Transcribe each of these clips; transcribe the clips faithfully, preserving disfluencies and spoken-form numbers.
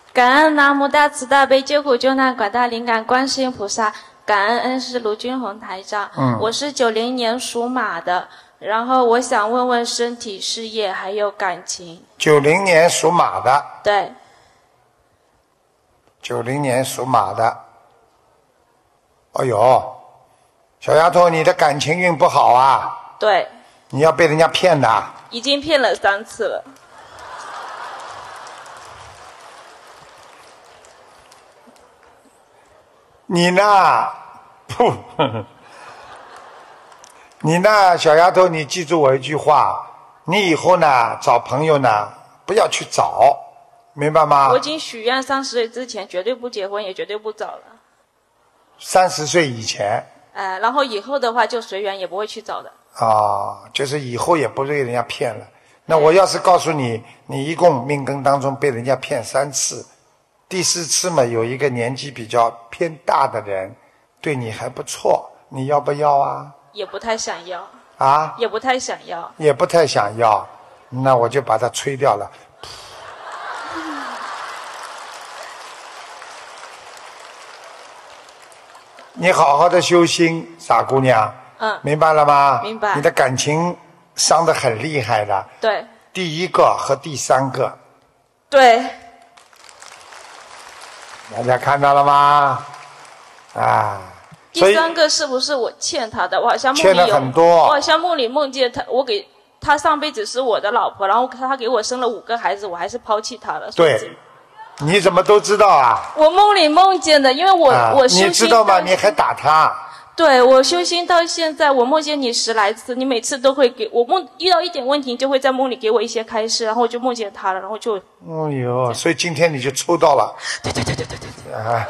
感恩南无大慈大悲救苦救难广大灵感观世音菩萨，感恩恩师卢军宏台长。 嗯， 我是九零年属马的，然后我想问问身体、事业还有感情。 九零年属马的。 对。 九零年属马的。哎呦，小丫头，你的感情运不好啊。 对。 你要被人家骗的。 已经骗了三次了。 你呢？不，你呢，小丫头，你记住我一句话，你以后呢，找朋友呢，不要去找，明白吗？ 我已经许愿，三十岁之前绝对不结婚，也绝对不找了。 三十岁以前。 呃，然后以后的话就随缘，也不会去找的。 啊，就是以后也不被人家骗了。那我要是告诉你，你一共命根当中被人家骗三次。第四次嘛，有一个年纪比较偏大的人，对你还不错，你要不要啊？ 也不太想要。 啊？ 也不太想要。 也不太想要，那我就把它吹掉了。你好好的修心，傻姑娘。 嗯。 明白了吗？ 明白。 你的感情伤得很厉害的。 对。 第一个和第三个。 对。 大家看到了吗？啊， 第三个是不是我欠他的？我好像梦里有， 欠了很多。 我好像梦里梦见他，我给他上辈子是我的老婆，然后他给我生了五个孩子，我还是抛弃他了。 对，你怎么都知道啊？ 我梦里梦见的，因为我、 啊、 我修心你知道吗？你还打他？对， 我修心到现在，我梦见你十来次，你每次都会给我梦遇到一点问题，你就会在梦里给我一些开示，然后我就梦见他了，然后就。 哦呦，所以今天你就抽到了。 对对对对对对对。 啊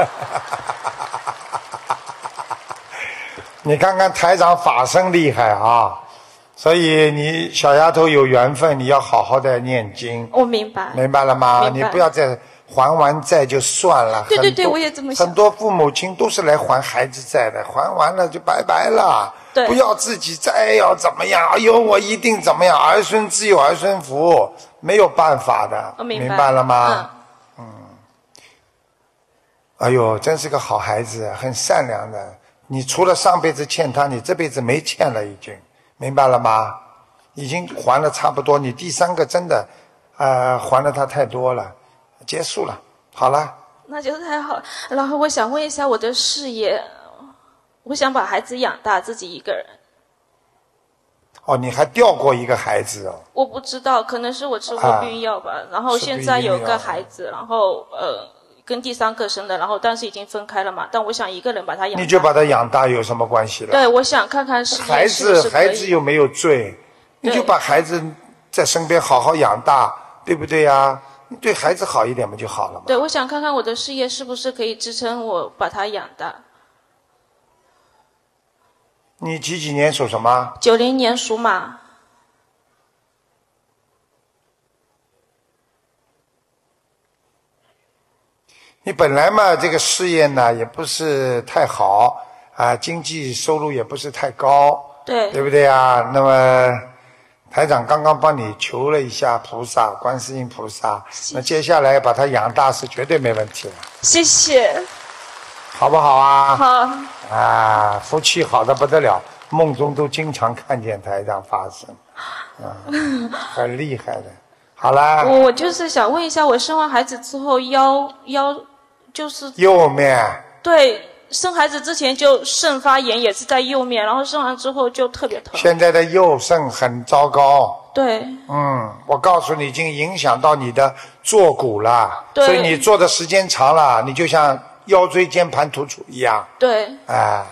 你看看台长法身厉害啊，所以你小丫头有缘分，你要好好的念经。 我明白。 明白了吗？ 明白。 你不要再还完债就算了。 对对对，我也这么想。 很多父母亲都是来还孩子债的，还完了就拜拜了。 对。 不要自己再要怎么样，哎呦，我一定怎么样，儿孙自有儿孙福，没有办法的。 我明白。 明白了吗？嗯。嗯。哎呦，真是个好孩子，很善良的。你除了上辈子欠他，你这辈子没欠了，已经明白了吗？已经还了差不多，你第三个真的，呃，还了他太多了，结束了，好了。 那就太好了。然后我想问一下我的事业，我想把孩子养大，自己一个人。 哦，你还掉过一个孩子哦？ 我不知道，可能是我吃过避孕药吧。啊、然后现在有个孩子，然后呃。跟第三个生的，然后但是已经分开了嘛，但我想一个人把他养大。 你就把他养大有什么关系了？ 对，我想看看是孩子，孩子又没有罪，你就把孩子在身边好好养大，对不对呀？你对孩子好一点不就好了吗？ 对，我想看看我的事业是不是可以支撑我把他养大。 你几几年属什么？ 九零年属马。 你本来嘛，这个事业呢也不是太好啊，经济收入也不是太高， 对， 对不对啊？那么台长刚刚帮你求了一下菩萨，观世音菩萨，那接下来把他养大是绝对没问题的。 谢谢， 好不好啊？ 好。 啊，福气好的不得了，梦中都经常看见台长发生，啊，很厉害的。好啦。 我我就是想问一下，我生完孩子之后腰腰。就是右面， 对，生孩子之前就肾发炎，也是在右面，然后生完之后就特别疼。 现在的右肾很糟糕。 对。 嗯，我告诉你，已经影响到你的坐骨了。 对。 所以你坐的时间长了，你就像腰椎间盘突出一样。 对。 哎，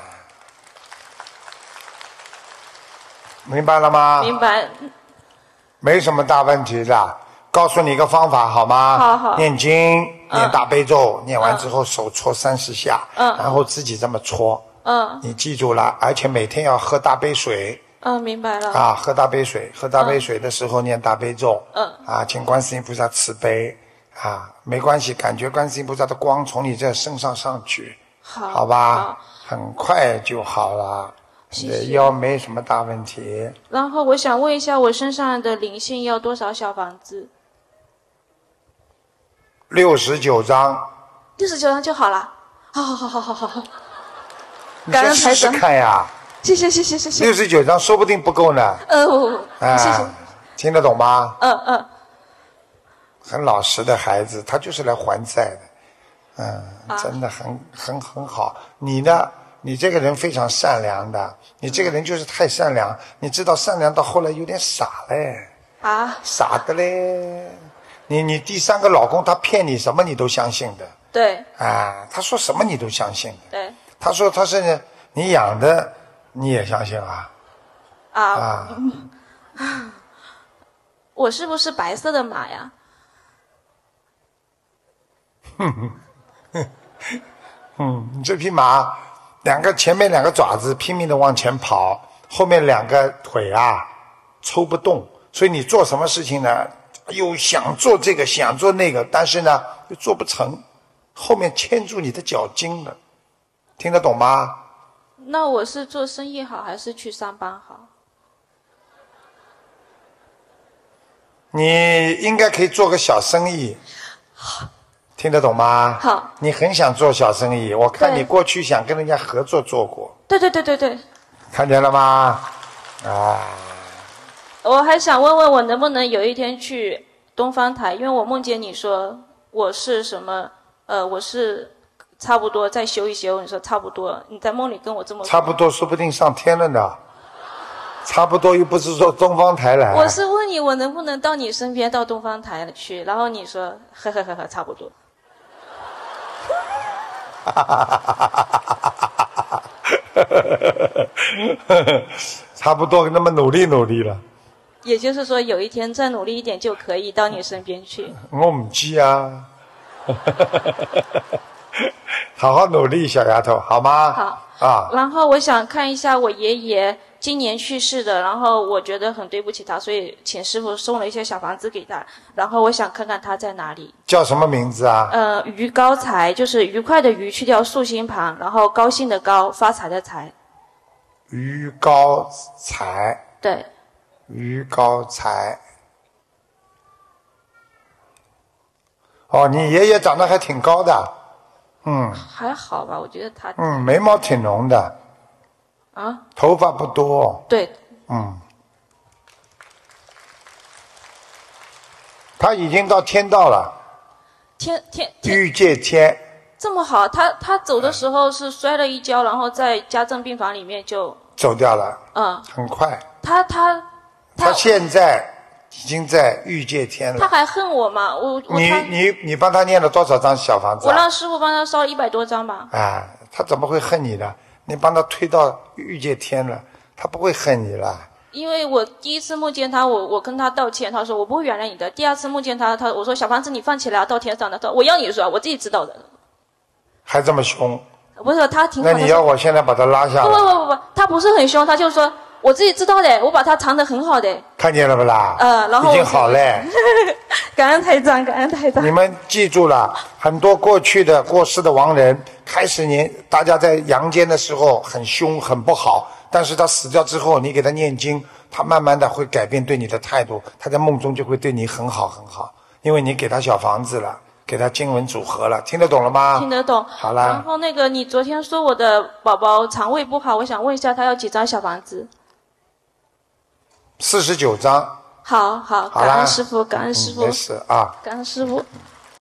明白了吗？ 明白。 没什么大问题的。告诉你一个方法好吗？ 好好。 念经，念大悲咒，嗯、念完之后手搓三十下， 嗯， 然后自己这么搓， 嗯， 你记住了，而且每天要喝大杯水。 嗯，明白了。 啊，喝大杯水，喝大杯水的时候念大悲咒。 嗯。 啊，请观世音菩萨慈悲。啊，没关系，感觉观世音菩萨的光从你这身上上去。 好。 好吧。 好。 很快就好了。 谢谢。 腰没什么大问题。 然后我想问一下，我身上的灵性要多少小房子？ 六十九章。 六十九章就好了。好好好好好好好。 你先试试看呀。 谢谢谢谢谢谢。 六十九章说不定不够呢。 呃， 啊、 谢谢。 听得懂吗？ 嗯嗯。 很老实的孩子，他就是来还债的。嗯， 啊、 真的很很很好。你呢？你这个人非常善良的，你这个人就是太善良。你知道善良到后来有点傻嘞。 啊？ 傻的嘞。你你第三个老公他骗你什么你都相信的。 对。 啊，他说什么你都相信的。 对。 他说他是你养的，你也相信啊？ 啊。 啊。 我是不是白色的马呀？ 哼哼。嗯，你这匹马，两个前面两个爪子拼命的往前跑，后面两个腿啊抽不动，所以你做什么事情呢？又想做这个，想做那个，但是呢又做不成，后面牵住你的脚筋了，听得懂吗？ 那我是做生意好，还是去上班好？ 你应该可以做个小生意。听得懂吗？ 好。 你很想做小生意，我看你过去想跟人家合作做过。 对对对对对。 看见了吗？啊。 我还想问问我能不能有一天去东方台，因为我梦见你说我是什么，呃，我是差不多再修一修，你说差不多，你在梦里跟我这么说。 差不多，说不定上天了呢。差不多又不是说东方台来。 我是问你，我能不能到你身边到东方台去？然后你说呵呵呵呵，差不多。 差不多那么努力努力了。 也就是说，有一天再努力一点就可以到你身边去。 我不知啊。好好努力，小丫头，好吗？ 好。 啊。 然后我想看一下我爷爷今年去世的，然后我觉得很对不起他，所以请师傅送了一些小房子给他。然后我想看看他在哪里。 叫什么名字啊？ 呃，于高才，就是愉快的愉，去掉竖心旁，然后高兴的高，发财的财。 于高才。 对。 于高才。哦，你爷爷长得还挺高的。嗯。 还好吧，我觉得他。 嗯，眉毛挺浓的。 啊。 头发不多。 对。 嗯。他已经到天道了。 天天。 欲界天。 这么好，他他走的时候是摔了一跤，然后在家政病房里面就走掉了。 嗯。 很快。 他他。 他现在已经在欲界天了。 他还恨我吗？我我你你你帮他念了多少张小房子、啊？ 我让师傅帮他烧一百多张吧。 啊，他怎么会恨你呢？你帮他推到欲界天了，他不会恨你了。 因为我第一次梦见他，我我跟他道歉，他说我不会原谅你的。第二次梦见他，他我说小房子你放起来要到天上的，他说我要你说，我自己知道的。 还这么凶？ 不是，他挺好的。 那你要我现在把他拉下来？ 不不不不不，他不是很凶，他就说。我自己知道的，我把它藏得很好的。 看见了不啦？ 呃，然后已经好嘞。 感恩台长，感恩台长。 你们记住了，很多过去的过世的亡人，开始年大家在阳间的时候很凶很不好，但是他死掉之后，你给他念经，他慢慢的会改变对你的态度，他在梦中就会对你很好很好，因为你给他小房子了。给他经文组合了，听得懂了吗？ 听得懂。 好了。 然后那个，你昨天说我的宝宝肠胃不好，我想问一下，他要几张小房子？ 四十九张。 好好，感恩师傅，感恩师傅。 嗯、没事啊。 感恩师傅。嗯